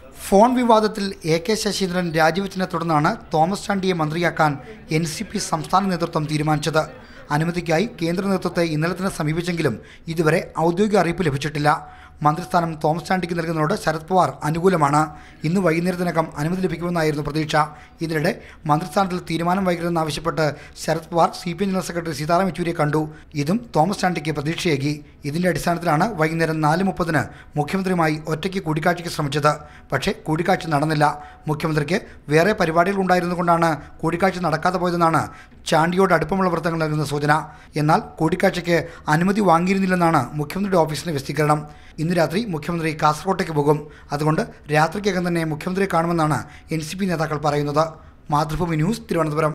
Phone വിവാദത്തിൽ AK Saseendran രാജിവെച്ചതിനെ തുടർന്നാണ് Thomas ചാണ്ടിയെ മന്ത്രിയാക്കാൻ NCP സംസ്ഥാന നേതൃത്വം തീരുമാനിച്ചത്. അനുമതിക്കായി കേന്ദ്ര നേതൃത്വത്തെ ഇന്നലെ തന്നെ സമീപിച്ചെങ്കിലും ഇതുവരെ ഔദ്യോഗിക അറിയിപ്പ് ലഭിച്ചിട്ടില്ല. മന്ത്രിസ്ഥാനം തോമസ് ചാണ്ടിക്ക് നൽകുന്നതോട് ശരത് പവാർ അനുകൂലമാണ്. ഇന്ന് വൈകുന്നേരത്തിനകം അനുമതി ലഭിക്കുമെന്നായിരുന്നു പ്രതീക്ഷ. ഇതിനിടെ മന്ത്രിസ്ഥാനത്തിൽ തീരുമാനം വൈകരുതെന്നാവശ്യപ്പെട്ട് Sharad Pawar CPM general secretary Sitaram യെച്ചൂരിയെ കണ്ടു. ഇതും തോമസ് ചാണ്ടിക്ക് പ്രതീക്ഷയേകി. ഇതിന്റെ അടിസ്ഥാനത്തിലാണ് വൈകുന്നേരം 4:30 മുഖ്യമന്ത്രിയുമായി ഒറ്റയ്ക്ക് കൂടിക്കാഴ്ചയ്ക്ക് ശ്രമിച്ചത്. പക്ഷേ കൂടിക്കാഴ്ച നടന്നില്ല. മുഖ്യമന്ത്രിക്ക് വേറെ പരിപാടികൾ ഉണ്ടായിരുന്നുകൊണ്ടാണ് കൂടിക്കാഴ്ച നടക്കാതെ പോയതെന്നാണ് ചാണ്ടിയോട് അടുപ്പമുള്ള വൃത്തങ്ങൾ നൽകുന്ന സൂചന. എന്നാൽ കൂടിക്കാഴ്ചയ്ക്ക് അനുമതി വാങ്ങിയിരുന്നില്ലെന്നാണ് മുഖ്യമന്ത്രിയുടെ ഓഫീസിന്റെ വിശദീകരണം. ഇന്ന് രാത്രി മുഖ്യമന്ത്രി കാസർകോട്ടേക്ക് പോകും. അതുകൊണ്ട് രാത്രിക്കകം തന്നെ മുഖ്യമന്ത്രിയെ കാണുമെന്നാണ് NCP നേതാക്കൾ പറയുന്നത്. മാതൃഭൂമി ന്യൂസ്, തിരുവനന്തപുരം.